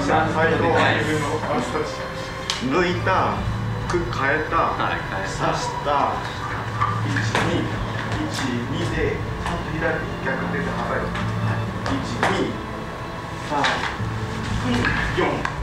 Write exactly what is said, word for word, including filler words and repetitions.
した。最後、抜いた、変えた、刺した。いち、に、いち、にで、ちゃんと左逆手ではたいて。いち、に、さん、よん。